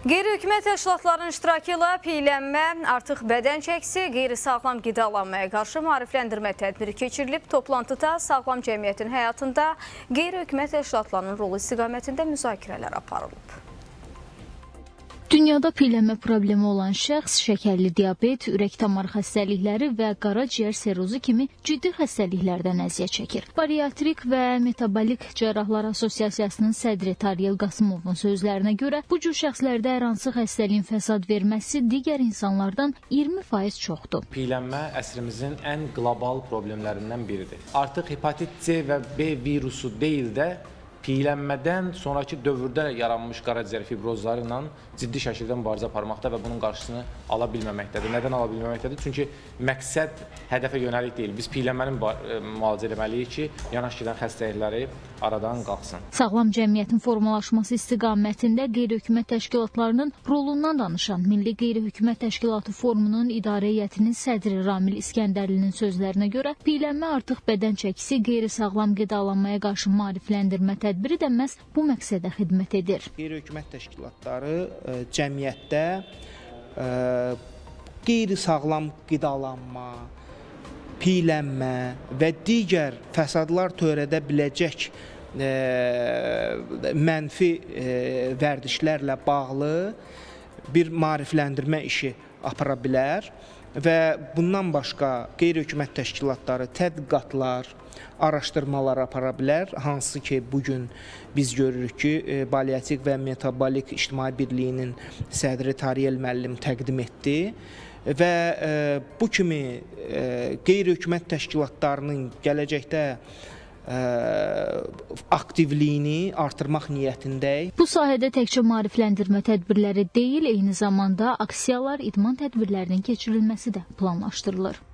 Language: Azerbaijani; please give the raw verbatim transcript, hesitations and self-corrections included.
Qeyri-hökumət təşkilatlarının iştirakı ilə piylənmə, artıq bədən çəkisi, qeyri-sağlam qidalanmaya qarşı maarifləndirmə tədbiri keçirilib. Toplantıda sağlam cəmiyyətin həyatında qeyri-hökumət təşkilatlarının rolu istiqamətində müzakirələr aparılıb. Dünyada piylənmə problemi olan şəxs şəkərli diabet, ürək-damar xəstəlikləri və qaraciyər serozu kimi ciddi xəstəliklərdən əziyyət çəkir. Bariatrik və Metabolik Cərrahlar Assosiasiyasının sədri Taryel Qasımovun sözlərinə görə bu cür şəxslərdə hər hansı xəstəliyin fəsad verməsi digər insanlardan iyirmi faiz çoxdur. Piylənmə əsrimizin ən qlobal problemlərindən biridir. Artıq hepatit C və B virusu deyil də, piylənmədən sonraki dövrdə yaranmış qaraciyər fibrozları ilə ciddi şəkildə mübarizə aparmaqda və bunun qarşısını ala bilməməkdədir. Nədən ala bilməməkdədir? Çünki məqsəd hədəfə yönəlik deyil. Biz piylənməni müalicə etməliyik ki, yanaş gedən xəstəlikləri aradan qalxsın. Sağlam cəmiyyətin formalaşması istiqamətində qeyri-hökumət təşkilatlarının rolundan danışan Milli Qeyri-hökumət Təşkilatı Forumunun idarə heyətinin sədri Ramil İskəndərlinin sözlərinə görə piylənmə artıq bədən çəkisi, qeyri-sağlam qidalanmaya qarşı maarifləndirmə tədbiri də məhz bu məqsədə xidmət edir. Qeyri-hökumət təşkilatları ə, cəmiyyətdə ə, qeyri-sağlam qidalanma, piylənmə və digər fəsadlar törədə biləcək ə, mənfi ə, vərdişlərlə bağlı bir maarifləndirmə işi apara bilər və bundan başqa qeyri-hökumət təşkilatları tədqiqatlar, araşdırmalar apara bilər, hansı ki bugün biz görürük ki Bariatrik və Metabolik İctimai Birliyinin sədri Taryel müəllim təqdim etdi və e, bu kimi e, qeyri-hökumət təşkilatlarının gələcəkdə e, aktivliyini artırmaq niyyətindəyik. Bu sahədə təkcə maarifləndirmə tədbirləri deyil, eyni zamanda aksiyalar, idman tədbirlərinin keçirilməsi də planlaşdırılır.